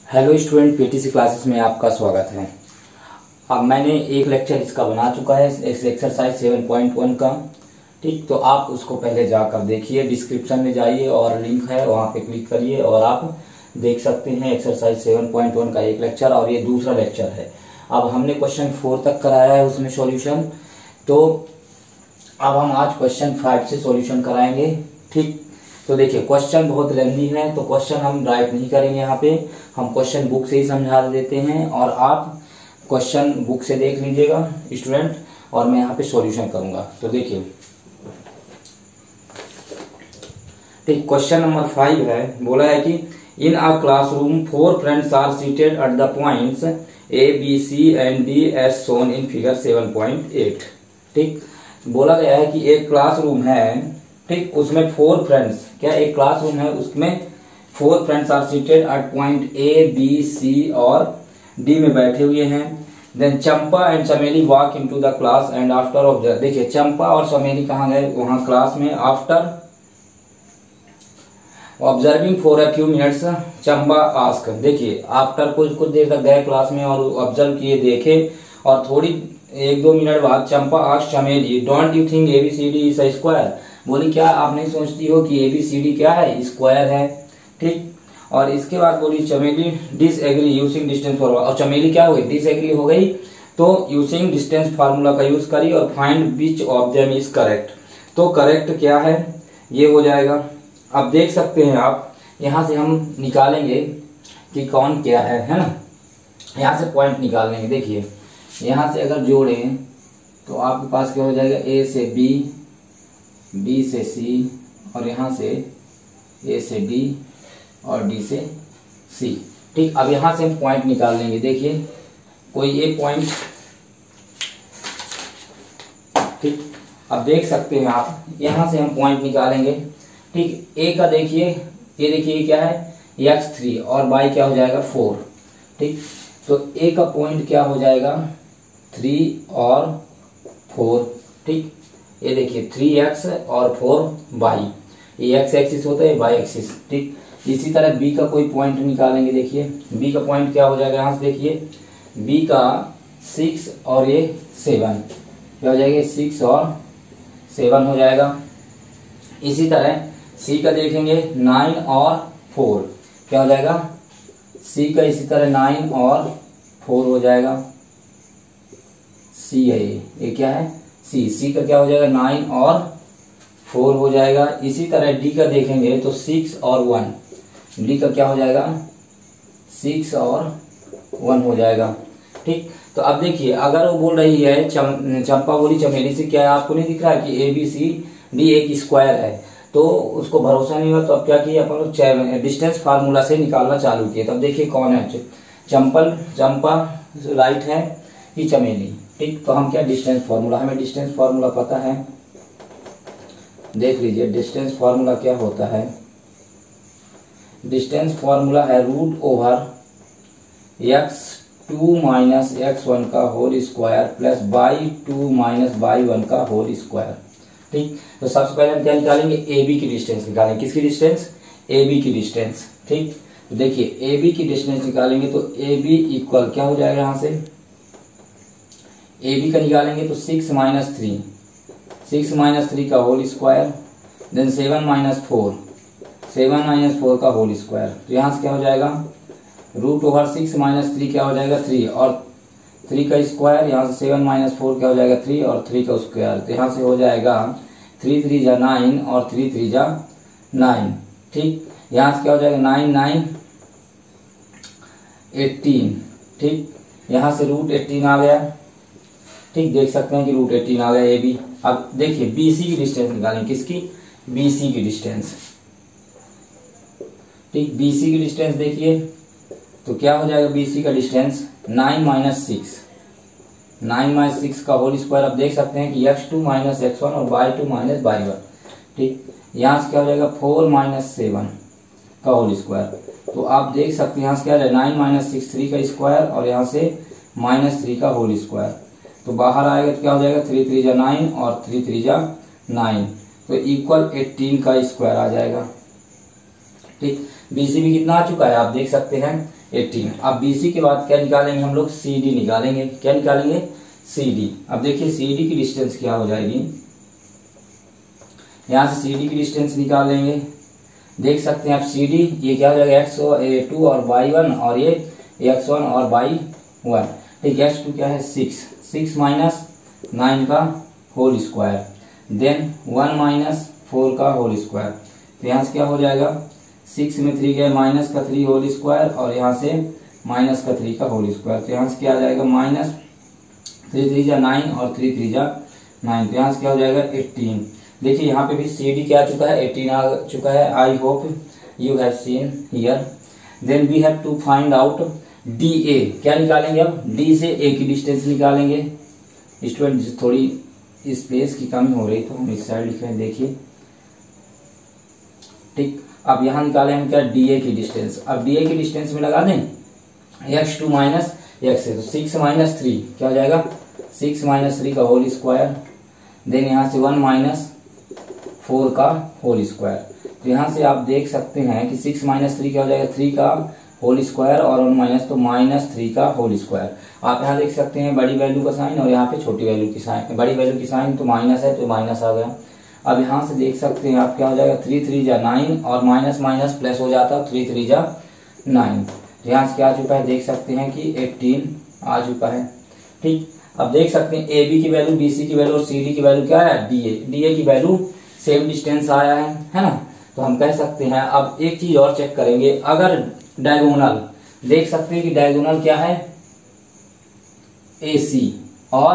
Hello student, PTC classes में आपका स्वागत है। अब मैंने एक लेक्चर इसका बना चुका है, इस एक्सरसाइज 7.1 का। ठीक, तो आप उसको पहले जाकर देखिए, डिस्क्रिप्शन में जाइए और लिंक है वहाँ पे क्लिक करिए और आप देख सकते हैं एक्सरसाइज 7.1 का एक लेक्चर और ये दूसरा लेक्चर है। अब हमने क्वेश्चन 4 तक कराया है उसमें सॉल्यूशन, तो अब हम आज क्वेश्चन 5 से सॉल्यूशन कराएंगे। ठीक, तो देखिए क्वेश्चन बहुत लेंथी है, तो क्वेश्चन हम राइट नहीं करेंगे यहाँ पे, हम क्वेश्चन बुक से ही समझा देते हैं और आप क्वेश्चन बुक से देख लीजिएगा स्टूडेंट, और मैं यहाँ पे सॉल्यूशन करूंगा। तो देखिए, ठीक, क्वेश्चन नंबर 5 है। बोला है कि in a classroom 4 friends are seated at the points A B C and D as shown in figure 7.8। ठीक, बोला गया है कि एक क्लासरूम है, ठीक, उसमें 4 फ्रेंड्स, क्या एक क्लासरूम है उसमें 4 friends are seated at point A B C और डी में बैठे हुए हैं। Then Champa and Chameli walk into the class and after observe. देखिए चंपा और चमेली कहाँ गए, वहां क्लास में। After observing for a few minutes Champa ask. देखिए आफ्टर कुछ देर तक गए क्लास में और ऑब्जर्व किए, देखे, और थोड़ी 1-2 मिनट बाद Champa ask Chameli, don't you think ABCD is a square. बोली क्या आप नहीं सोचती हो कि ABCD क्या है, स्क्वायर है। ठीक, और इसके बाद बोली चमेली डिसएग्री यूजिंग डिस्टेंस फार्मूला, और चमेली क्या हो गई, डिसएग्री हो गई, तो यूजिंग डिस्टेंस फार्मूला का यूज करी और find which of them is correct. तो करेक्ट क्या है ये हो जाएगा। अब देख सकते हैं आप, यहां से हम निकालेंगे कि कौन क्या है ना, यहां से पॉइंट निकाल लेंगे। देखिए यहां से अगर जोड़ें तो आपके पास क्या हो जाएगा, A से B, B से C, और यहां से A से D और D से C। ठीक, अब यहां से हम पॉइंट निकाल लेंगे। देखिए कोई एक पॉइंट, ठीक, अब देख सकते हैं आप, यहां से हम पॉइंट निकालेंगे। ठीक, A का देखिए, ये देखिए क्या है x3 और y क्या हो जाएगा 4। ठीक, तो A का पॉइंट क्या हो जाएगा 3 और 4। ठीक, ये देखिए 3x और 4y, ये x एक्सिस होता है, y एक्सिस। ठीक, इसी तरह B का कोई पॉइंट निकालेंगे। देखिए B का पॉइंट क्या हो जाएगा, यहां से देखिए B का 6 और ये 7, क्या हो जाएगा 6 और 7 हो जाएगा। इसी तरह C का देखेंगे 9 और 4, क्या हो जाएगा C का, इसी तरह 9 और 4 हो जाएगा। C है ये क्या है C का क्या हो जाएगा 9 और 4 हो जाएगा। इसी तरह D का देखेंगे तो 6 और 1, D का क्या हो जाएगा 6 और 1 हो जाएगा। ठीक, तो अब देखिए अगर वो बोल रही है चंपा बोली चमेली से, क्या आपको नहीं दिख रहा है कि ABCD एक स्क्वायर है, तो उसको भरोसा नहीं हुआ, तो अब क्या किया अपन लोग डिस्टेंस फार्मूला से निकालना चालू किया। तब देखिए कौन है, चंपा राइट है कि चमेली। ठीक, तो हम क्या डिस्टेंस फार्मूला, हमें डिस्टेंस फार्मूला पता है, देख लीजिए डिस्टेंस फार्मूला क्या होता है। डिस्टेंस फार्मूला है √x2 माइनस x1 का whole square plus y2 minus y1 का होल स्क्वायर। ठीक, तो सबसे पहले हम क्या निकालेंगे, AB की डिस्टेंस निकालेंगे। किसकी डिस्टेंस, AB की डिस्टेंस। ठीक, तो देखिए AB की डिस्टेंस निकालेंगे तो AB इक्वल क्या हो जाएगा, यहां से AB का निकालेंगे तो 6 माइनस 3, 6 माइनस 3 का whole square, then 7 minus 4, 7 minus 4 का होल स्क्वायर। तो यहाँ से क्या हो जाएगा √6 माइनस 3 क्या हो जाएगा 3, और 3 का स्क्वायर, यहाँ से 7 माइनस 4 क्या हो जाएगा 3 और 3 का स्क्वायर। तो यहाँ से हो जाएगा 3 3 जा 9 और 3 3 जा 9। ठीक, यहाँ से क्या हो जाएगा 9 9 18। ठीक, यहाँ से √18 आ गया। ठीक, देख सकते हैं कि √18 आ गया AB। अब देखिए BC की डिस्टेंस निकालेंगे। किसकी, BC की डिस्टेंस। ठीक, BC की डिस्टेंस देखिए तो क्या हो जाएगा BC का डिस्टेंस 9 माइनस 6, 9 माइनस 6 का होल स्क्वायर। अब देख सकते हैं कि x2 माइनस x1 और y2 माइनस y1। ठीक, यहाँ से क्या हो जाएगा 4 माइनस 7 का होल स्क्वायर। तो आप देख सकते हैं यहाँ से क्या है 9 माइनस 6 3 का स्क्वायर और यहाँ से माइनस 3 का होल स्क्वायर। तो बाहर आएगा तो क्या हो जाएगा 3 3 जा 9 और 3 3 जा 9, तो इक्वल 18 का स्क्वायर आ जाएगा। ठीक, BC भी कितना आ चुका है आप देख सकते हैं 18। अब BC के बाद क्या निकालेंगे हम लोग, CD निकालेंगे। क्या निकालेंगे, CD। अब देखिए CD की डिस्टेंस क्या हो जाएगी, यहाँ से CD की डिस्टेंस निकाल लेंगे। देख सकते हैं आप CD ये क्या हो जाएगा x2 और y1 और ये x1 और y1। ठीक, x2 क्या है 6 माइनस 9 का होल स्क्वायर, देन 1 माइनस 4 का होल स्क्वायर। तो यहाँ से क्या हो जाएगा 6 में 3 गए माइनस का 3 होल स्क्वायर और यहाँ से माइनस का 3 का होल स्क्वायर। तो यहाँ से क्या आ जाएगा माइनस 3 3 जा 9 और 3 3 जा 9। तो यहाँ से क्या हो जाएगा 18। देखिए यहाँ पे भी CD क्या आ चुका है 18 आ चुका है। I hope you have seen here. Then we have to find out DA। क्या निकालेंगे अब, D से A की डिस्टेंस निकालेंगे। स्टूडेंट थोड़ी स्पेस की कमी हो रही तो हम इस साइड लिख रहे हैं, देखिए। ठीक, अब यहाँ निकाले हम क्या DA की डिस्टेंस। अब DA की डिस्टेंस में लगा दें x2 माइनस x है, तो 6 माइनस 3 क्या हो जाएगा 6 माइनस 3 का होल स्क्वायर, देन यहाँ से 1 माइनस 4 का होल स्क्वायर। तो यहाँ से आप देख सकते हैं कि 6 माइनस 3 क्या हो जाएगा 3 का होल स्क्वायर और 1 माइनस तो माइनस 3 का होल स्क्वायर। आप यहाँ देख सकते हैं बड़ी वैल्यू का साइन और यहाँ पे छोटी वैल्यू की साइन। बड़ी वैल्यू की साइन तो माइनस है तो माइनस आ गया। अब यहाँ से देख सकते हैं आप क्या हो जाएगा 3 3 जा 9 और माइनस माइनस प्लस हो जाता 3 3 जा 9। यहाँ से क्या आ चुका है देख सकते हैं कि 18 आ चुका है। ठीक, अब देख सकते हैं AB की वैल्यू, BC की वैल्यू और CD की वैल्यू क्या है DA की वैल्यू सेम डिस्टेंस आया है ना। तो हम कह सकते हैं। अब एक चीज और चेक करेंगे, अगर डायगोनल देख सकते हैं कि डायगोनल क्या है AC और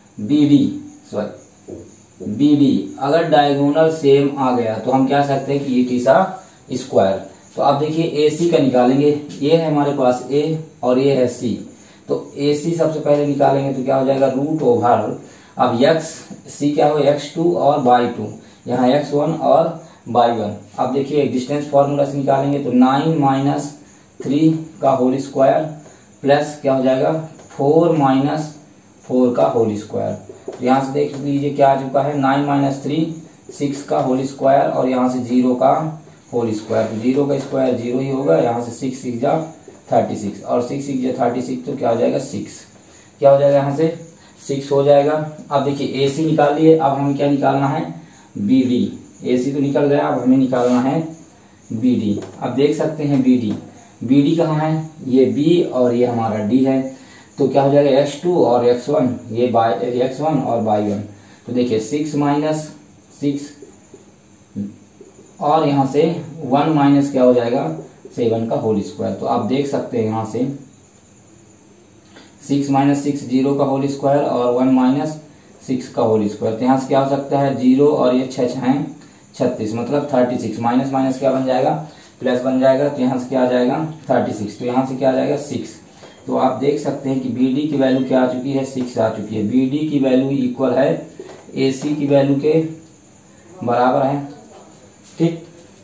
BD अगर डायगोनल सेम आ गया तो हम क्या सकते हैं कि इट इज अ स्क्वायर। तो आप देखिए AC का निकालेंगे, ये है हमारे पास A और ये है C। तो AC सबसे पहले निकालेंगे तो क्या हो जाएगा रूट ओवर, अब C क्या हो x2 और y2, यहाँ x1 और y1। अब देखिए डिस्टेंस फॉर्मूला से निकालेंगे तो 9 माइनस 3 का होल स्क्वायर प्लस क्या हो जाएगा 4 माइनस 4 का होल स्क्वायर। तो यहाँ से देख लीजिए क्या आ चुका है 9 माइनस 3 6 का होल स्क्वायर और यहाँ से 0 का होल स्क्वायर। तो 0 का स्क्वायर 0 ही होगा, यहाँ से 6 6 जा 36 और 6 6 जा 36 तो क्या हो जाएगा 6, क्या हो जाएगा यहाँ से 6 हो जाएगा। अब देखिए AC निकाल लिए, अब हमें क्या निकालना है BD। AC तो निकल गया, अब हमें निकालना है BD। अब देख सकते हैं BD कहाँ है, ये B और ये हमारा D है। तो क्या हो जाएगा x2 और x1, ये x1 और y1। तो देखिए 6 माइनस 6 और यहाँ से 1 माइनस क्या हो जाएगा 7 का होल स्क्वायर। तो आप देख सकते हैं यहाँ से 6 माइनस 6 0 का होल स्क्वायर और 1 माइनस 6 का होल स्क्वायर। तो यहाँ से क्या हो सकता है 0 और ये 6 है 36 मतलब 36, माइनस माइनस क्या बन जाएगा प्लस बन जाएगा। तो यहाँ से क्या आ जाएगा 36, तो यहाँ से क्या आ जाएगा 6। तो आप देख सकते हैं कि BD की वैल्यू क्या आ चुकी है 6 आ चुकी है। BD की वैल्यू इक्वल है AC की वैल्यू के बराबर है। ठीक,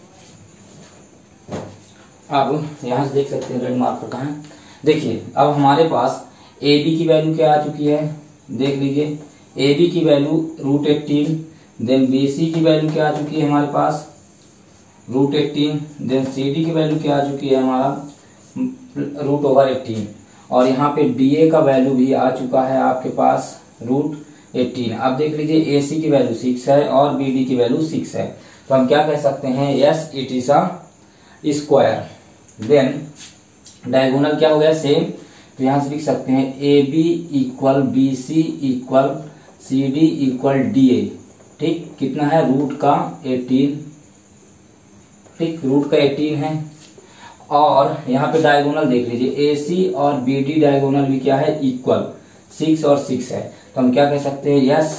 अब यहाँ से देख सकते हैं रेड मार्कर कहाँ है। देखिए अब हमारे पास AB की वैल्यू क्या आ चुकी है, देख लीजिए AB की वैल्यू √18, देन BC की वैल्यू क्या आ चुकी है हमारे पास √18, देन CD की वैल्यू क्या आ चुकी है हमारा √18 और यहाँ पे DA का वैल्यू भी आ चुका है आपके पास √18। अब देख लीजिए AC की वैल्यू 6 है और BD की वैल्यू 6 है। तो हम क्या कह सकते हैं yes it is a square. Then diagonal क्या हो गया सेम, तो यहाँ से लिख सकते हैं AB equal BC equal CD equal DA। ठीक, कितना है रूट का 18। ठीक, रूट का 18 है। और यहाँ पे डायगोनल देख लीजिए AC और BD डायगोनल भी क्या है इक्वल 6 और 6 है। तो हम क्या कह सकते हैं यस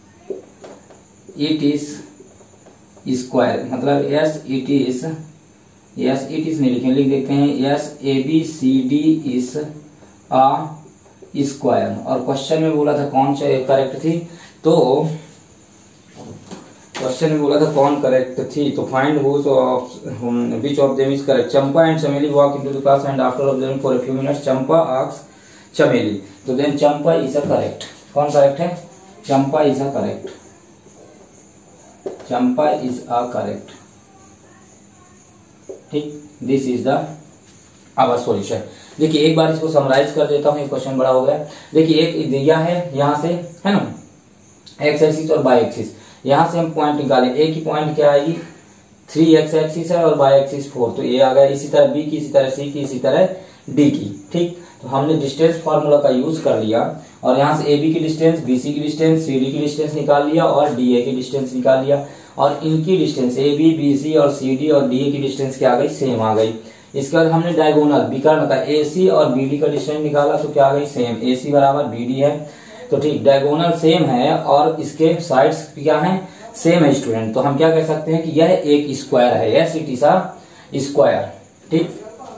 इट इज स्क्वायर, मतलब यस इट इज नहीं लिखें, लिख देते हैं yes ABCD is a square. और क्वेश्चन में बोला था कौन सा करेक्ट थी, तो क्वेश्चन में बोला था कौन करेक्ट थी, तो find which of them is correct। Champa and Chameli walk into the class and after observing for a few minutes Champa asks Chameli, तो then Champa is a correct. कौन करेक्ट है, Champa is a correct, Champa is a correct. ठीक, this is the our solution. देखिए एक बार इसको summarise कर देता हूँ, ये क्वेश्चन बड़ा हो गया। देखिए एक दिया है यहाँ से, है ना, एक्स एक्सिस और वाई एक्सिस, यहाँ से हम पॉइंट निकालें। ए की पॉइंट क्या आएगी, 3 एक्स एक्सिस है और वाई एक्सिस 4, तो ये आ गया। इसी तरह बी की, इसी तरह सी की, इसी तरह डी की। ठीक, तो हमने डिस्टेंस फार्मूला का यूज कर लिया और यहाँ से ए बी की डिस्टेंस, बी सी की डिस्टेंस, सी डी की डिस्टेंस निकाल लिया और डी ए की डिस्टेंस निकाल लिया। और इनकी डिस्टेंस ए बी सी और सी डी और डी ए की डिस्टेंस क्या आ गई, सेम आ गई। इसके बाद हमने डायगोनल विकर्ण का ए सी और बी डी का डिस्टेंस निकाला, तो क्या आ गई, सेम। ए सी बराबर बी डी है, तो ठीक, डायगोनल सेम है और इसके साइड्स क्या है, सेम है स्टूडेंट। तो हम क्या कह सकते हैं कि यह एक स्क्वायर है, yes it is a square. ठीक,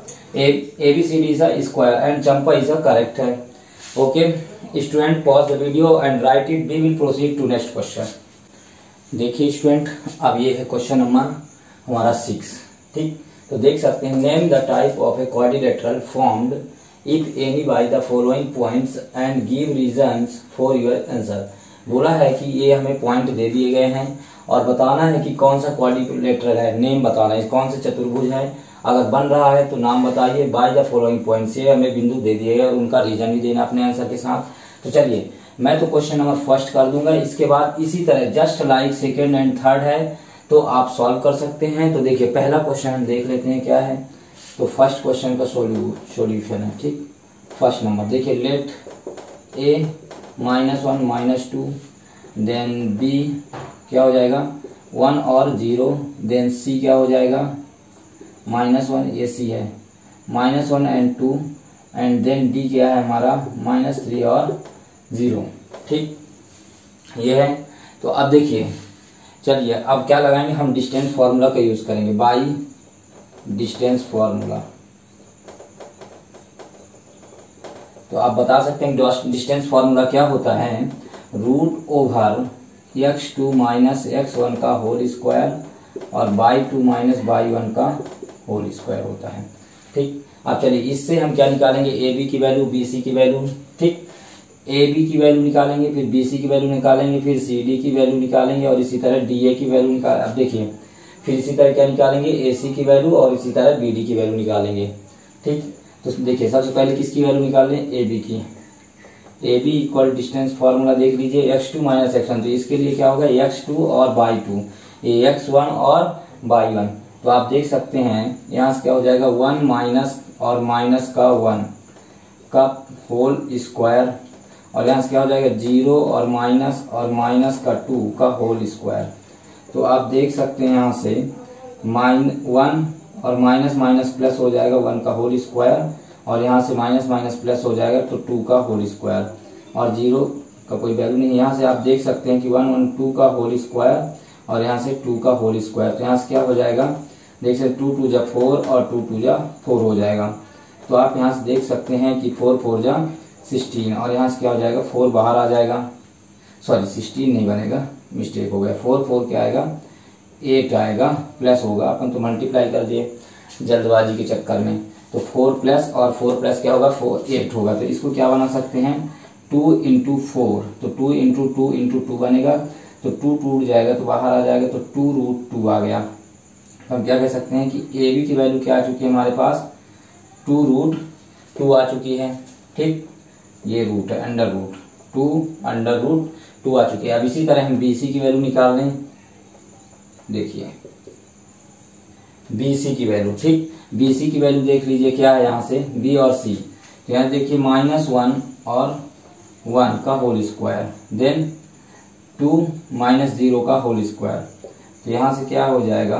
A B C D is a square and Champa is a correct है। Okay student, pause the video and write it, we will proceed to next question. देखिए student, अब ये है question number हमारा 6। ठीक, तो देख सकते हैं, name the type of a quadrilateral formed if any by the following points and give reasons for your answer. बोला है कि ये हमें पॉइंट दे दिए गए हैं और बताना है कि कौन सा क्वाड्रिलेटरल है, नेम बताना है, कौन से चतुर्भुज है। अगर बन रहा है तो नाम बताइए, बाय द फॉलोइंग पॉइंट्स, ये हमें बिंदु दे दिए गए और उनका रीजन भी देना अपने आंसर के साथ। तो चलिए मैं तो क्वेश्चन नंबर फर्स्ट कर दूंगा, इसके बाद इसी तरह just like second and third है तो आप सॉल्व कर सकते हैं। तो देखिए पहला क्वेश्चन हम देख लेते हैं क्या है। तो फर्स्ट क्वेश्चन का सॉल्यूशन है। ठीक, फर्स्ट नंबर देखिए, लेट ए -1 -2 देन बी क्या हो जाएगा 1 और 0, देन सी क्या हो जाएगा -1, ये सी है, -1 एंड 2 एंड देन डी क्या है हमारा -3 और 0। ठीक, ये है। तो अब देखिए, चलिए अब क्या लगाएंगे हम, डिस्टेंस फार्मूला का यूज करेंगे, बाई डिस्टेंस फार्मूला। तो आप बता सकते हैं डिस्टेंस फार्मूला क्या होता है, √x2 - x1 का होल स्क्वायर और y2 - y1 का होल स्क्वायर होता है। ठीक, अब चलिए इससे हम क्या निकालेंगे, ए बी की वैल्यू, बी सी की वैल्यू। ठीक, ए बी की वैल्यू निकालेंगे, फिर बी सी की वैल्यू निकालेंगे, फिर सी डी की वैल्यू निकालेंगे और इसी तरह डी ए की वैल्यू निकाल। अब देखिए फिर इसी तरह क्या निकालेंगे, ए सी की वैल्यू और इसी तरह बी डी की वैल्यू निकालेंगे। ठीक, तो देखिए सबसे पहले किसकी वैल्यू निकाल लें, ए बी की। A B equal distance formula देख लीजिए, x2 - x1, तो इसके लिए क्या होगा, x2 और y2, ये x1 और y1। तो आप देख सकते हैं यहाँ से क्या हो जाएगा, 1 माइनस और माइनस का 1 का होल स्क्वायर और यहाँ से क्या हो जाएगा 0 और माइनस का 2 का होल स्क्वायर। तो आप देख सकते हैं यहाँ से 1 और माइनस प्लस हो जाएगा 1 का होल स्क्वायर और यहाँ से माइनस प्लस हो जाएगा तो 2 का होल स्क्वायर और 0 का कोई वैल्यू नहीं। यहाँ से आप देख सकते हैं कि 1 2 का होल स्क्वायर और यहाँ से 2 का होल स्क्वायर। तो यहाँ से क्या हो जाएगा, देख सकते 2 2 जा 4 और 2 2 जा 4 हो जाएगा। तो आप यहाँ से देख सकते हैं कि 4 4 जा 16 और यहाँ से क्या हो जाएगा 4 बाहर आ जाएगा, सॉरी 16 नहीं बनेगा, मिस्टेक हो गया, 4 4 क्या आएगा 8 आएगा, प्लस होगा, अपन तो मल्टीप्लाई कर दिए जल्दबाजी के चक्कर में। तो 4 प्लस और 4 प्लस क्या होगा 8 होगा। तो इसको क्या बना सकते हैं 2 इंटू 4, तो 2 इंटू 2 इंटू 2 बनेगा, तो 2 टूट जाएगा तो बाहर आ जाएगा, तो 2√2 आ गया। तो हम क्या कह सकते हैं कि ए बी की वैल्यू क्या आ चुकी है हमारे पास 2√2 आ चुकी है। ठीक, ये रूट है √2 आ चुकी है। अब इसी तरह हम बी सी की वैल्यू निकाल लें, देखिए बी सी की वैल्यू। ठीक, बी सी की वैल्यू देख लीजिए क्या है यहाँ से बी और सी, तो यहाँ देखिए -1 और 1 का होल स्क्वायर, देन 2 -0 का होल स्क्वायर। तो यहाँ से क्या हो जाएगा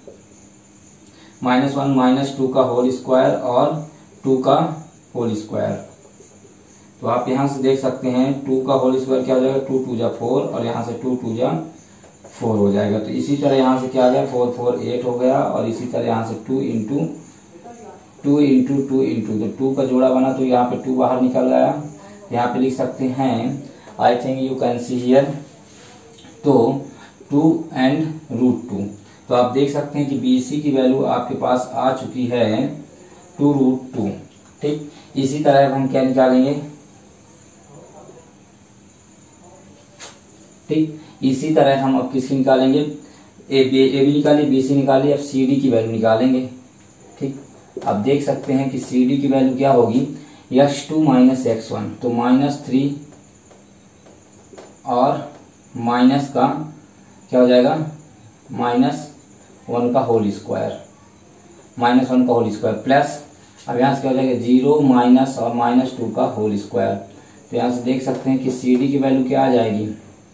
-1 -2 का होल स्क्वायर और 2 का होल स्क्वायर। तो आप यहाँ से देख सकते हैं 2 का होल स्क्वायर क्या हो जाएगा 2 2 जा 4 और यहाँ से 2 2 जा 4 हो जाएगा। तो इसी तरह यहाँ से क्या आ गया 4 4 8 हो गया और इसी तरह यहाँ से 2 इंटू 2 तो 2 का जोड़ा बना, तो यहाँ पे 2 बाहर निकल आया। यहाँ पे लिख सकते हैं I think you can see here, तो 2 एंड √2। तो आप देख सकते हैं कि BC की वैल्यू आपके पास आ चुकी है 2√2। ठीक, इसी तरह हम क्या निकालेंगे, ठीक, इसी तरह हम अब किसकी निकालेंगे, ए बी निकाली, BC निकाली, अब CD की वैल्यू निकालेंगे। ठीक, अब देख सकते हैं कि सी डी की वैल्यू क्या होगी, x2 माइनस x1, तो -3 और माइनस का क्या हो जाएगा, -1 का होल स्क्वायर, -1 का होल स्क्वायर प्लस, अब यहाँ से क्या हो जाएगा 0 माइनस और -2 का होल स्क्वायर। तो यहाँ से देख सकते हैं कि सी डी की वैल्यू क्या आ जाएगी,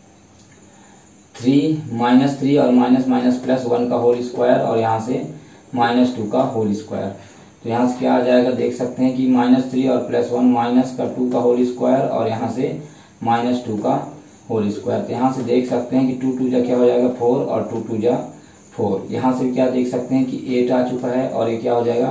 3 और माइनस प्लस 1 का होल स्क्वायर और यहाँ से -2 का होल स्क्वायर। तो यहाँ से क्या आ जाएगा, देख सकते हैं कि -3 और +1 माइनस का 2 का होल स्क्वायर और यहाँ से -2 का होल स्क्वायर। तो यहाँ से देख सकते हैं कि 2 2 जा क्या हो जाएगा 4 और 2 2 जा 4। यहाँ से क्या देख सकते हैं कि 8 आ चुका है और ये क्या हो जाएगा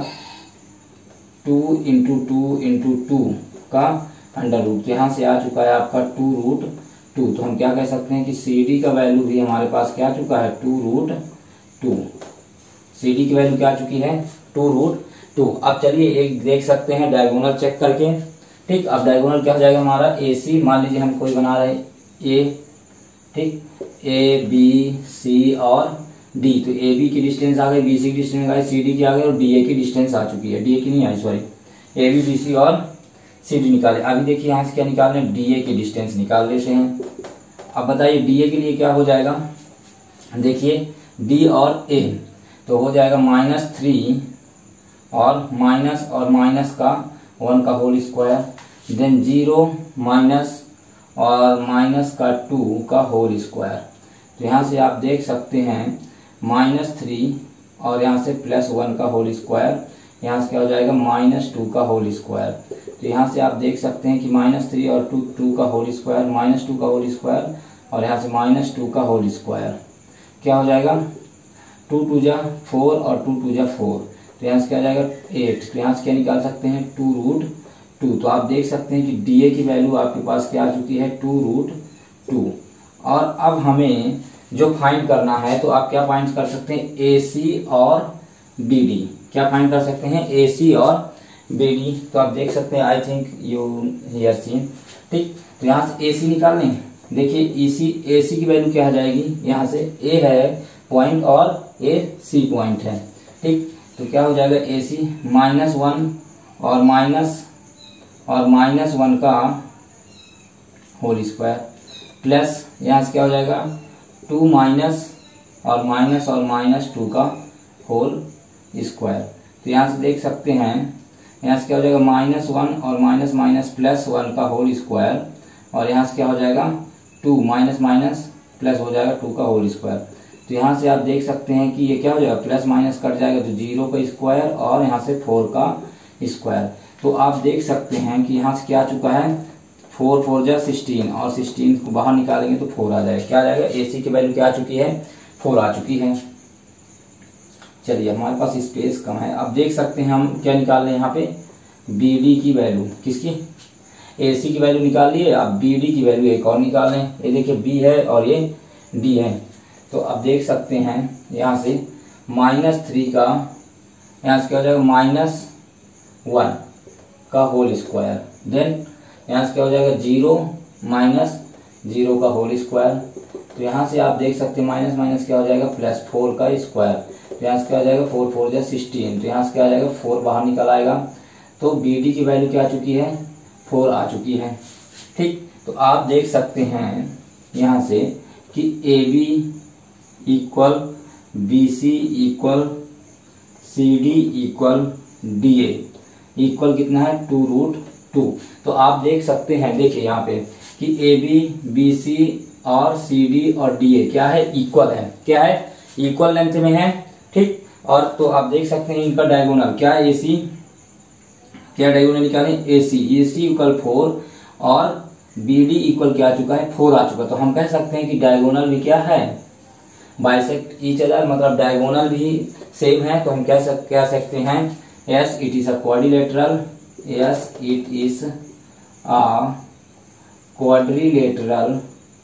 2 × 2 × 2 का अंडर रूट। यहाँ से आ चुका है आपका 2√2। तो हम क्या कह सकते हैं कि सी डी का वैल्यू भी हमारे पास क्या आ चुका है 2√2। सी डी की वैल्यू क्या आ चुकी है 2√2। अब चलिए एक देख सकते हैं डायगोनल चेक करके। ठीक, अब डायगोनल क्या हो जाएगा हमारा ए सी, मान लीजिए हम कोई बना रहे ए, ठीक, ए बी सी और डी। तो ए बी की डिस्टेंस आ गई, बी सी की डिस्टेंस आ गई, सी डी की आ गई और डी ए की डिस्टेंस आ चुकी है, डी ए की नहीं I sorry, A B B C और सी डी निकाले। अभी देखिए यहाँ से क्या निकाल रहे हैं, डी ए की डिस्टेंस निकाल लेते हैं। अब बताइए डी ए के लिए क्या हो जाएगा, देखिए डी और ए तो हो जाएगा -3 और माइनस का 1 का होल स्क्वायर, देन 0 माइनस और माइनस का 2 का होल स्क्वायर। तो यहाँ से आप देख सकते हैं -3 और यहाँ से +1 का होल स्क्वायर, यहाँ से क्या हो जाएगा -2 का होल स्क्वायर। तो यहाँ से आप देख सकते हैं कि -3 और 2 का होल स्क्वायर, -2 का होल स्क्वायर और यहाँ से -2 का होल स्क्वायर क्या हो जाएगा 2 2 जा 4 और 2 2 जा 4। तो यहाँ से क्या हो जाएगा 8। तो यहाँ से क्या निकाल सकते हैं 2√2। तो आप देख सकते हैं कि डी ए की वैल्यू आपके पास क्या आ चुकी है 2√2। और अब हमें जो फाइंड करना है तो आप क्या फाइंड कर सकते हैं ए सी और बी डी, क्या फाइंड कर सकते हैं ए सी और बी डी। तो आप देख सकते हैं I think you here see, ठीक। तो यहाँ से ए सी निकाल लें, देखिए ए सी की वैल्यू क्या आ जाएगी, यहाँ से ए है पॉइंट और ए सी पॉइंट है, ठीक। तो क्या हो जाएगा ए सी -1 और -1 का होल स्क्वायर प्लस यहाँ से क्या हो जाएगा 2 माइनस और -2 का होल स्क्वायर। तो यहाँ से देख सकते हैं यहाँ से क्या हो जाएगा -1 और +1 का होल स्क्वायर और यहाँ से क्या हो जाएगा 2 माइनस प्लस हो जाएगा 2 का होल स्क्वायर। तो यहाँ से आप देख सकते हैं कि ये क्या हो जाएगा प्लस माइनस कट जाएगा तो 0 का स्क्वायर और यहाँ से 4 का स्क्वायर। तो आप देख सकते हैं कि यहाँ से क्या आ चुका है 4 4 जा 16 और 16 को बाहर निकालेंगे तो 4 आ जाएगा। क्या आ जाएगा ए सी की वैल्यू क्या आ चुकी है 4 आ चुकी है। चलिए हमारे पास स्पेस कम है, अब देख सकते हैं हम क्या निकाल रहे हैं यहाँ पे बी डी की वैल्यू, किसकी ए सी की वैल्यू निकाल लिए, अब बी डी की वैल्यू एक और निकाल रहे हैं। ये देखिए बी है और ये डी है। तो अब देख सकते हैं यहाँ से -3 का यहाँ से क्या हो जाएगा -1 का होल स्क्वायर, देन यहाँ से क्या हो जाएगा 0 का होल स्क्वायर। तो यहाँ से आप देख सकते हैं माइनस क्या हो जाएगा +4 का स्क्वायर। तो यहाँ से क्या हो जाएगा 4 4 जा 16। तो यहाँ से क्या आ जाएगा 4 बाहर निकल आएगा। तो बी डी की वैल्यू क्या आ चुकी है 4 आ चुकी है, ठीक। तो आप देख सकते हैं यहाँ से कि A B equal B C equal C D equal D A equal कितना है 2√2। तो आप देख सकते हैं, देखिए यहाँ पे कि ए बी बी सी और सी डी और डी ए क्या है इक्वल है, क्या है इक्वल लेंथ में है, ठीक। और तो आप देख सकते हैं इनका डायगोनल क्या है ए सी, क्या डायगोनल निकालें ए सी इक्वल 4 और बी डी इक्वल क्या आ चुका है 4 आ चुका। तो हम कह सकते हैं कि डायगोनल भी क्या है बाइसेक्ट ईच अदर, मतलब डायगोनल भी सेम है। तो हम कह सकते हैं yes it is a quadrilateral, yes it is a quadrilateral,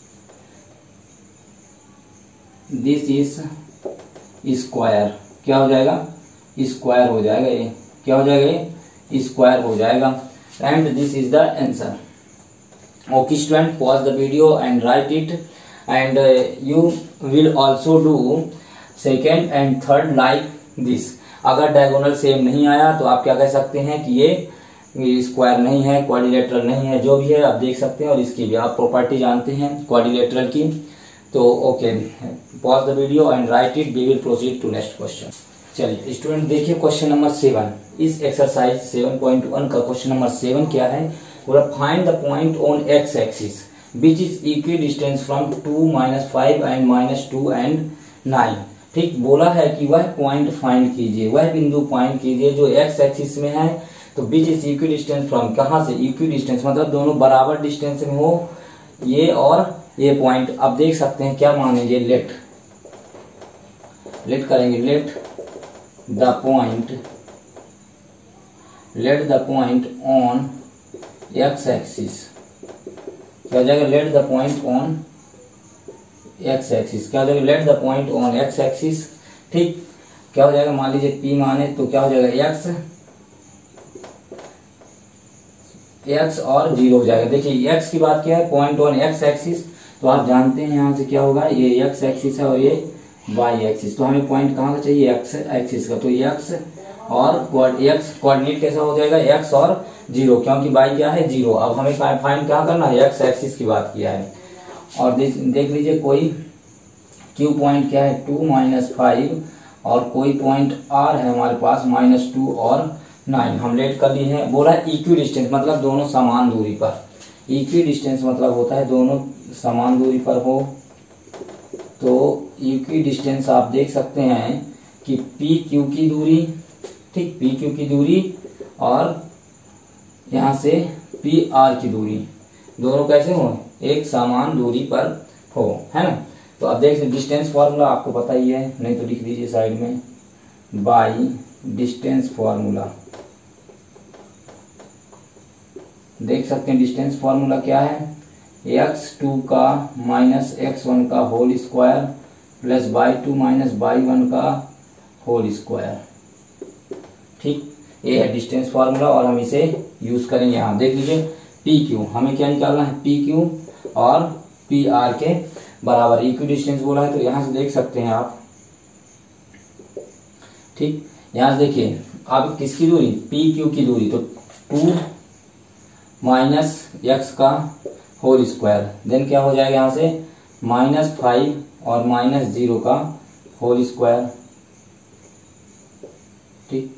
this is square, क्या हो जाएगा स्क्वायर हो जाएगा, ये क्या हो जाएगा ये स्क्वायर हो जाएगा। And this is the answer. Okay student, pause the video and write it, and you will also do second and third like this. अगर डायगोनल सेम नहीं आया तो आप क्या कह सकते हैं कि ये स्क्वायर नहीं है, क्वाड्रिलेटरल नहीं है, जो भी है आप देख सकते हैं। और इसकी भी आप प्रॉपर्टी जानते हैं क्वाड्रिलेटरल की। तो okay, pause the video and write it, we will proceed to next question. चलिए स्टूडेंट देखिए क्वेश्चन नंबर 7, इस एक्सरसाइज 7.1 का क्वेश्चन नंबर 7 क्या है, पूरा find the point on x axis which is equidistant from 2, -5 and -2 and 9। ठीक, बोला है कि वह पॉइंट फाइंड कीजिए, वह बिंदु फाइंड कीजिए जो एक्स एक्सिस में है। तो which is equidistant from, कहाँ से, इक्वी डिस्टेंस मतलब दोनों बराबर डिस्टेंस में हो, ये और ये पॉइंट। अब देख सकते हैं क्या मानेंगे, लेट करेंगे, let the point on x axis, क्या हो जाएगा, let the point on x axis, क्या हो जाएगा, let the point on x axis. ठीक, क्या हो जाएगा, मान लीजिए P माने तो क्या हो जाएगा, x और 0 हो जाएगा। देखिए x की बात क्या है, पॉइंट ऑन एक्स एक्सिस, तो आप जानते हैं यहाँ से क्या होगा, ये x एक्सिस है और ये y एक्सिस। तो हमें पॉइंट कहाँ का चाहिए, x एक्सिस का। तो x और x कोऑर्डिनेट कैसा हो जाएगा, x और 0, क्योंकि y क्या है, 0। अब हमें फाइंड क्या करना है, x एक्सिस की बात किया है। और देख लीजिए कोई Q पॉइंट क्या है, 2, -5, और कोई पॉइंट R है हमारे पास -2 और 9, हम लेट कर लिए हैं। बोला इक्वी डिस्टेंस मतलब दोनों समान दूरी पर, इक्वी डिस्टेंस मतलब होता है दोनों समान दूरी पर हो। तो इक्वी डिस्टेंस आप देख सकते हैं कि पी क्यू की दूरी, ठीक, पी क्यू की दूरी और यहाँ से पी आर की दूरी, दोनों कैसे हो, एक समान दूरी पर हो, है ना। तो अब देख डिस्टेंस फॉर्मूला आपको पता ही है, नहीं तो लिख दीजिए साइड में, बाई डिस्टेंस फॉर्मूला। देख सकते हैं डिस्टेंस फॉर्मूला क्या है, x2 का -x1 का whole square plus y2 - y1 का होल स्क्वायर। ठीक, ये है डिस्टेंस फॉर्मूला और हम इसे यूज करेंगे। यहाँ देख लीजिए PQ, हमें क्या निकालना है, PQ और PR के बराबर, इक्वी डिस्टेंस बोला है तो यहाँ से देख सकते हैं आप। ठीक, यहाँ से देखिए अब किसकी दूरी, PQ की दूरी, तो 2 - x का होल स्क्वायर, देन क्या हो जाएगा यहाँ से -5 और -0 का होल स्क्वायर। ठीक,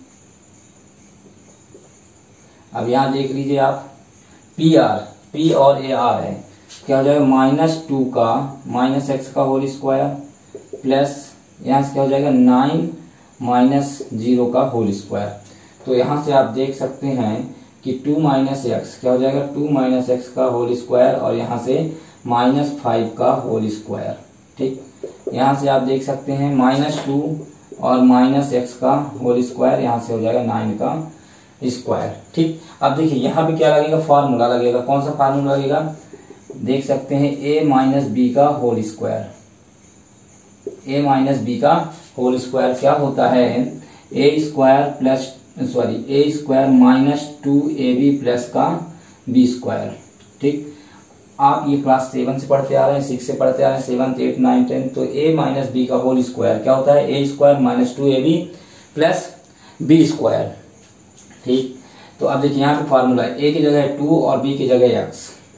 अब यहाँ देख लीजिए आप PR, P और AR है, क्या हो जाएगा -2 का -x का होल स्क्वायर प्लस यहाँ से क्या हो जाएगा 9 - 0 का होल स्क्वायर। तो यहाँ से आप देख सकते हैं कि 2 - x क्या हो जाएगा, 2 - x का होल स्क्वायर और यहाँ से -5 का होल स्क्वायर। ठीक, यहाँ से आप देख सकते हैं -2 और -x का होल स्क्वायर, यहाँ से हो जाएगा 9 का स्क्वायर। ठीक, अब देखिए यहाँ पे क्या लगेगा, फार्मूला लगेगा, कौन सा फार्मूला लगेगा, देख सकते हैं a - b का होल स्क्वायर। a - b का होल स्क्वायर क्या होता है, a स्क्वायर -2ab प्लस का b स्क्वायर। ठीक, आप ये क्लास 7 से पढ़ते आ रहे हैं, 6 से पढ़ते आ रहे हैं, 7, 8, 9, 10। तो a - b का होल स्क्वायर क्या होता है, a square -2ab plus b square. ठीक, तो अब देखिए यहाँ पे फार्मूला है, a की जगह है 2 और b की जगह x।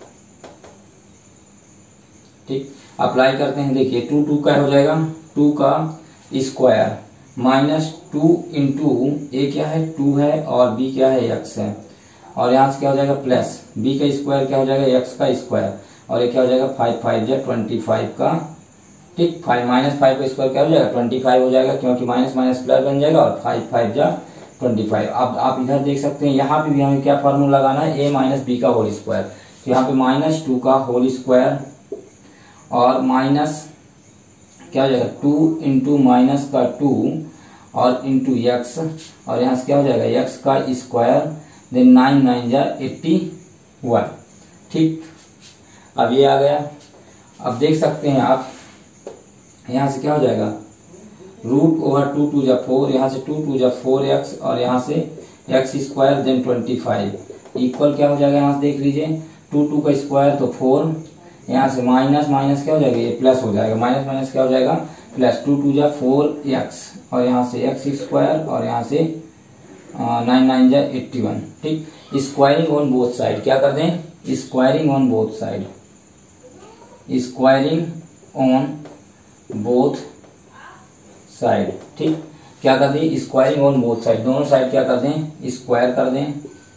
ठीक, अप्लाई करते हैं, देखिए 2 का हो जाएगा 2 का स्क्वायर -2 इंटू a क्या है 2 है और b क्या है x है, और यहाँ से क्या हो जाएगा प्लस b का स्क्वायर क्या हो जाएगा x का स्क्वायर, और ये क्या हो जाएगा 5 5 या 25 का। ठीक, 5 -5 का स्क्वायर क्या हो जाएगा 25 हो जाएगा, क्योंकि माइनस प्लस बन जाएगा, और 5 5 या 25। अब आप इधर देख सकते हैं यहाँ पे भी हमें क्या फार्मूला लगाना है, a - b का होल स्क्वायर। तो यहाँ पे -2 का होल स्क्वायर और माइनस क्या हो जाएगा 2 इंटू माइनस का 2 और इंटू x, और यहाँ से क्या हो जाएगा x का स्क्वायर, देन 9 9 जा 81। ठीक, अब ये आ गया। अब देख सकते हैं आप यहाँ से क्या हो जाएगा √2 2 जा 4, यहाँ से 2 2 जा 4x और यहाँ से x स्क्वायर देन 25 इक्वल क्या हो जाएगा, यहाँ से देख लीजिए 2 2 का स्क्वायर तो 4, यहाँ से माइनस क्या हो जाएगा, ये प्लस हो जाएगा, माइनस क्या हो जाएगा प्लस 2 2 जा 4x और यहाँ से x स्क्वायर और यहाँ से 9 9 जा 81। ठीक, स्क्वायरिंग ऑन बोथ साइड क्या कर दें, squaring on both side, squaring on both side. ठीक, क्या कर दें, स्क्वायरिंग ऑन बोथ साइड, दोनों साइड क्या कर दें, स्क्वायर कर दें।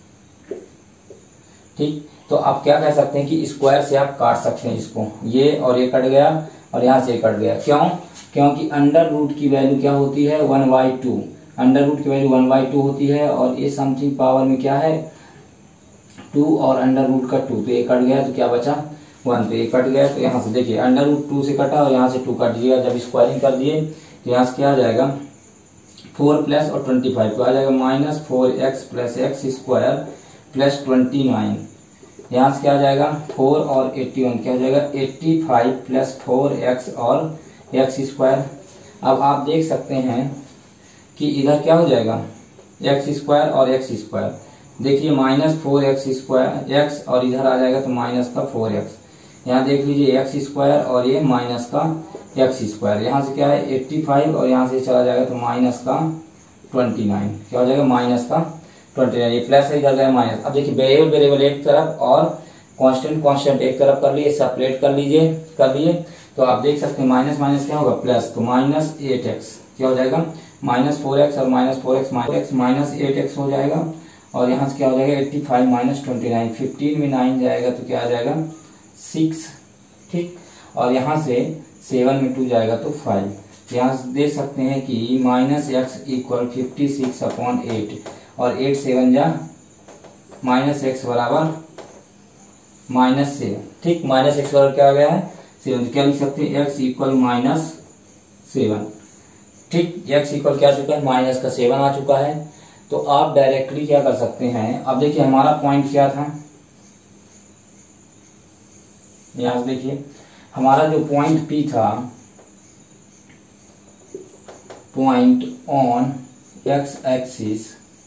ठीक, तो आप क्या कह सकते हैं कि स्क्वायर से आप काट सकते हैं इसको, ये और ये कट गया और यहाँ से कट गया। क्यों, क्योंकि अंडर रूट की वैल्यू क्या होती है 1/2, अंडर रूट की वैल्यू 1/2 होती है और ये समथिंग पावर में क्या है 2 और अंडर रूट का 2, तो ये कट गया तो क्या बचा 1, तो ये कट गया। तो यहाँ से देखिए अंडर रूट 2 से कटा और यहाँ से 2 कट गया। जब स्क्वायरिंग कर दिए तो यहाँ से क्या आ जाएगा 4 प्लस और 25 तो आ जाएगा -4x plus x square plus 29। यहाँ से क्या आ जाएगा 4 और 81 क्या हो जाएगा 85 प्लस 4x और x स्क्वायर। अब आप देख सकते हैं कि इधर क्या हो जाएगा x स्क्वायर और x स्क्वायर, देखिए -4x स्क्वायर x और इधर आ जाएगा तो माइनस का 4x। यहाँ देख लीजिए x स्क्वायर और ये माइनस का x स्क्वायर, यहाँ से क्या है 85 और यहाँ से चला जाएगा तो माइनस का 29 क्या हो जाएगा माइनस का 29, ये प्लस है इधर गया माइनस। अब देखिए वेरिएबल वेरिएबल एक तरफ और कांस्टेंट कांस्टेंट एक तरफ कर लिए, सेपरेट कर लिए तो आप देख सकते हैं माइनस माइनस क्या होगा प्लस, तो -8x क्या हो जाएगा -4x और -4x -8x हो जाएगा और यहाँ से क्या हो जाएगा 85 -29, 15 में 9 जाएगा तो क्या आ जाएगा 6। ठीक, और यहाँ से 7 में 2 जाएगा तो 5। यहाँ से देख सकते हैं कि -x इक्वल 56/8 और 8 7 जा -x बराबर -7। ठीक, -x बराबर क्या आ गया है 7, क्या लिख सकते हैं x इक्वल -7। ठीक, x इक्वल क्या आ चुका है माइनस का 7 आ चुका है। तो आप डायरेक्टली क्या कर सकते हैं, अब देखिए हमारा पॉइंट क्या था, यहां से देखिए हमारा जो पॉइंट P था, point on x axis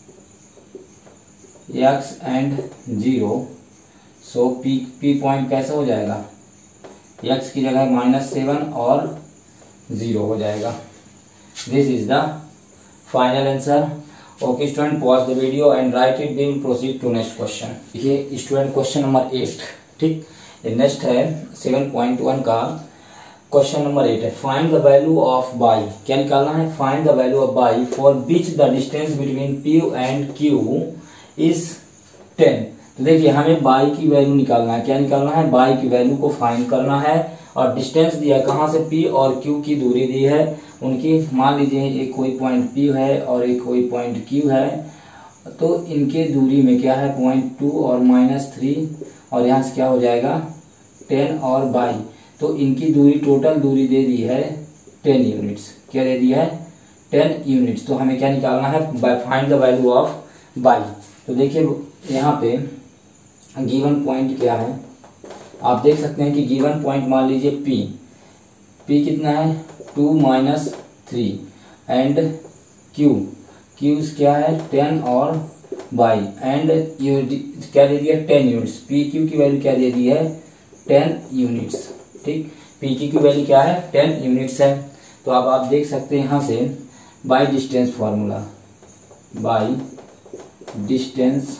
x and 0, so P point कैसा हो जाएगा x की जगह -7 और 0 हो जाएगा। This is the final answer. Okay student, pause the video and write it, we will proceed to next question. ये स्टूडेंट क्वेश्चन नंबर 8। ठीक, नेक्स्ट है 7.1 का क्वेश्चन नंबर 8 है find the value of y. क्या निकालना है, find the value of y for which the distance between P and Q is 10। तो देखिए हमें बाई की वैल्यू निकालना है, क्या निकालना है बाई की वैल्यू को फाइंड करना है और डिस्टेंस दिया कहाँ से P और Q की दूरी दी है उनकी, मान लीजिए एक कोई पॉइंट P है और एक कोई पॉइंट Q है, तो इनके दूरी में क्या है 0.2 और -3 और यहाँ से क्या हो जाएगा 10 और बाई, तो इनकी दूरी टोटल दूरी दे दी है 10 यूनिट्स। क्या दे दी है 10 यूनिट्स। तो हमें क्या निकालना है find the value of y. तो देखिए यहाँ पे गिवन पॉइंट क्या है, आप देख सकते हैं कि गिवन पॉइंट मान लीजिए P कितना है 2 -3 एंड Q क्या है 10 और बाई एंड क्या दे दिया 10 यूनिट्स। P Q की वैल्यू क्या दे दी है 10 यूनिट्स। ठीक, P Q की वैल्यू क्या है 10 यूनिट्स है। तो अब आप देख सकते हैं यहाँ से by distance formula, by distance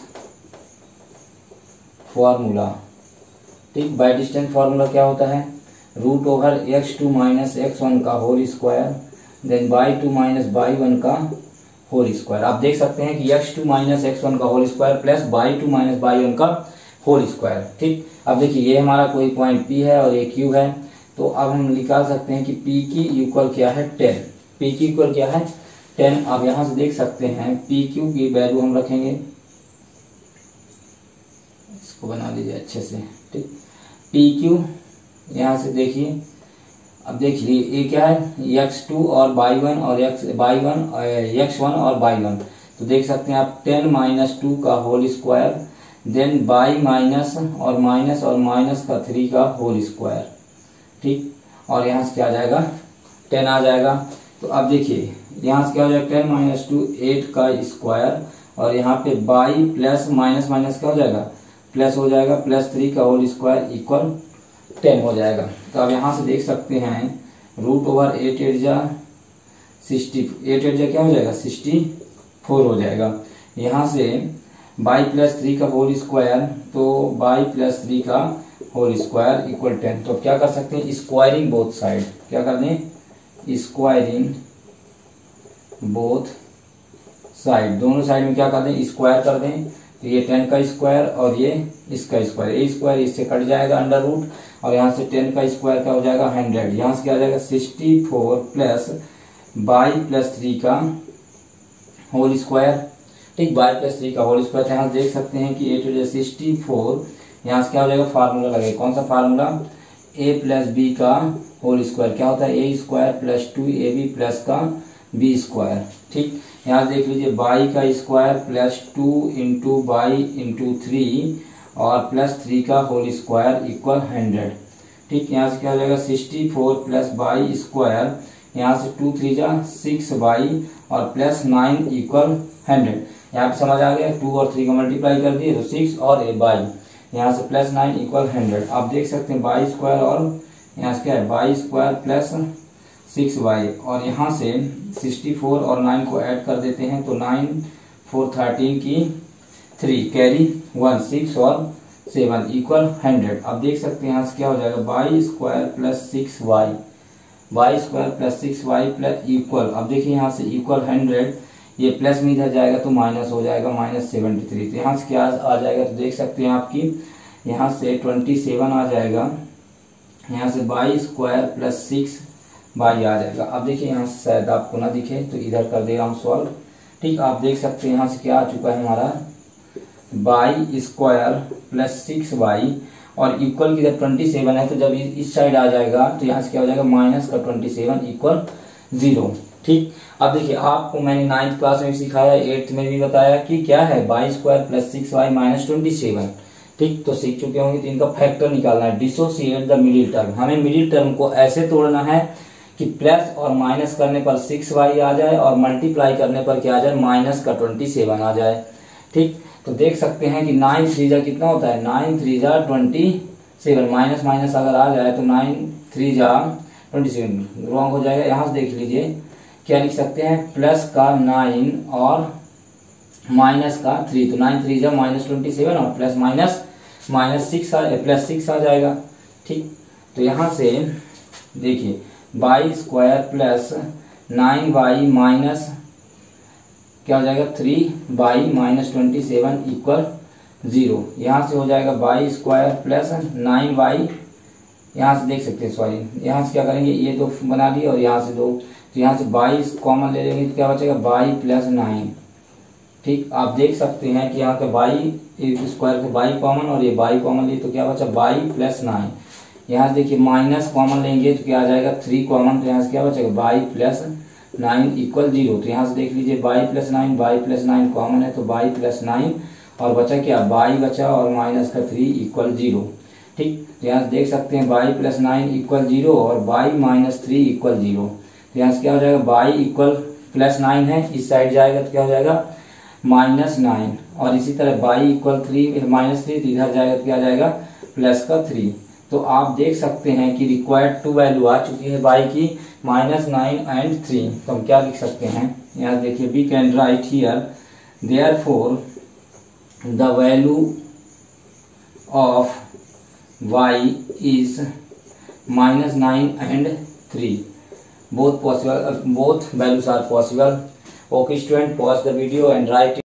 formula. ठीक, बाई डिस्टेंस फार्मूला क्या होता है √(x2 - x1) का whole square then y2 - y1 का होल स्क्वायर। आप देख सकते हैं कि x2 - x1 का whole square plus y2 - y1 का होल स्क्वायर। ठीक, अब देखिए ये हमारा कोई पॉइंट P है और ये Q है, तो अब हम निकाल सकते हैं कि P की इक्वल क्या है 10, P की इक्वल क्या है 10। अब यहाँ से देख सकते हैं PQ की वैल्यू हम रखेंगे, इसको बना लीजिए अच्छे से। ठीक, PQ यहाँ से देखिए, अब देखिए ये क्या है x2 और y1 और x1 और y1, तो देख सकते हैं आप 10 - 2 का whole square then y minus और माइनस का 3 का होल स्क्वायर। ठीक, और यहाँ से क्या आ जाएगा 10 आ जाएगा। तो अब देखिए यहाँ से क्या हो जाएगा 10 - 2 8 का स्क्वायर और यहाँ पे y प्लस माइनस क्या हो जाएगा प्लस हो जाएगा प्लस 3 का होल स्क्वायर इक्वल 10 हो जाएगा। तो अब यहाँ से देख सकते हैं रूट ओवर 8 8 जा 60, 8 8 जा क्या हो जाएगा 64 हो जाएगा। यहाँ से बाई प्लस 3 का होल स्क्वायर, तो बाई प्लस 3 का होल स्क्वायर इक्वल 10। तो क्या कर सकते हैं, स्क्वायरिंग बोथ साइड, क्या कर दें, स्क्वायरिंग बोथ साइड, दोनों साइड में क्या कर दें, स्क्वायर कर दें। तो ये 10 का स्क्वायर और ये इसका स्क्वायर, ये स्क्वायर इससे कट जाएगा अंडर रूट, और यहाँ से 10 का स्क्वायर क्या हो जाएगा 100, यहाँ से क्या हो जाएगा 64 प्लस बाई प्लस 3 का होल स्क्वायर, ठीक, बाई प्लस 3 का होल स्क्वायर। यहाँ देख सकते हैं कि 8 8 64, यहाँ से क्या हो जाएगा फार्मूला लगेगा, कौन सा फार्मूला, a प्लस बी का होल स्क्वायर क्या होता है, A square plus 2ab plus का बी स्क्वायर, ठीक। यहाँ देख लीजिए बाई का square plus 2 into y into 3 और प्लस 3 का होल स्क्वायर इक्वल 100, ठीक। यहाँ से क्या हो जाएगा 64 प्लस बाई स्क्वायर, यहाँ से 2 3 जा 6 बाई और प्लस 9 इक्वल 100। यहाँ पे समझ आ गया, 2 और 3 का मल्टीप्लाई कर दिए तो 6 और ए बाई, यहाँ से प्लस 9 इक्वल 100। आप देख सकते हैं बाई स्क्वायर और यहाँ से क्या है बाई स्क्वायर प्लस 6 बाई, और यहाँ से 64 और 9 को ऐड कर देते हैं तो 9 4 13 की 3 कैरी 1 6 और 7 इक्वल 100। अब देख सकते हैं यहाँ से क्या हो जाएगा y square plus 6 y, y square plus 6 y plus equal, अब देखिए यहाँ से इक्वल 100, ये प्लस में इधर जाएगा तो माइनस हो जाएगा -73। तो यहाँ से क्या आ जाएगा, तो देख सकते हैं आपकी यहाँ से 27 आ जाएगा, यहाँ से बाई स्क्वायर प्लस 6 बाई आ जाएगा। अब देखिए यहाँ से शायद आपको ना दिखे तो इधर कर देगा हम सॉल्व, ठीक। आप देख सकते हैं यहाँ से क्या आ चुका है हमारा बाई स्क्वायर प्लस 6 बाई और इक्वल की इधर 27 है, तो जब इस साइड आ जाएगा तो यहाँ से क्या हो जाएगा माइनस का 27 इक्वल 0, ठीक। अब देखिए आपको मैंने 9th क्लास में सिखाया, 8th में भी बताया कि क्या है y square plus 6 y minus 27, ठीक। तो सीख चुके होंगे। तो इनका फैक्टर निकालना है, डिसोसिएट द मिडिल टर्म, हमें मिडिल टर्म को ऐसे तोड़ना है कि प्लस और माइनस करने पर 6 वाई आ जाए और मल्टीप्लाई करने पर क्या आ जाए माइनस का 27 आ जाए, ठीक। तो देख सकते हैं कि 9 3 जा कितना होता है, 9 3 जा 27, माइनस माइनस अगर आ जाए तो 9 3 जा 27 रॉन्ग हो जाएगा। यहाँ से देख लीजिए क्या लिख सकते हैं, प्लस का 9 और माइनस का 3, तो 9 3 जा -27 और प्लस माइनस 6 प्लस 6 आ जाएगा, ठीक। तो यहाँ से देखिए y square plus 9 y minus क्या हो जाएगा 3 बाई -27 इक्वल 0। यहाँ से हो जाएगा बाई स्क्वायर प्लस 9 बाई, यहाँ से देख सकते हैं सॉरी, यहाँ से क्या करेंगे ये 2 बना दिए और यहाँ से 2, तो यहाँ से बाई कॉमन ले लेंगे तो क्या बचेगा बाई प्लस 9, ठीक। आप देख सकते हैं कि यहाँ पे बाई स्क्वायर के बाई कॉमन और ये बाई कॉमन लिए तो क्या बचा बाई प्लस 9। यहाँ से देखिए माइनस कॉमन लेंगे तो क्या आ जाएगा 3 कॉमन, तो यहाँ से क्या बचेगा बाई प्लस 9 इक्वल 0। तो यहाँ से देख लीजिए बाई प्लस 9 कॉमन है तो बाई प्लस 9 और बचा क्या बाई बचा और माइनस का 3 इक्वल 0, ठीक। तो यहाँ से देख सकते हैं बाई प्लस 9 इक्वल 0 और बाई माइनस 3 इक्वल 0। तो यहाँ से क्या हो जाएगा बाई इक्वल प्लस 9 है, इस साइड जाएगा तो क्या हो जाएगा -9, और इसी तरह बाई इक्वल -3 तो इधर जाएगा तो क्या आ जाएगा प्लस का 3। तो आप देख सकते हैं कि रिक्वायर्ड 2 वैल्यू आ चुकी है बाई की -9 एंड 3। तो हम क्या लिख सकते हैं, यहाँ देखिए we can write here therefore the value of y is -9 and 3. Both values are possible. Okay student, pause the video and write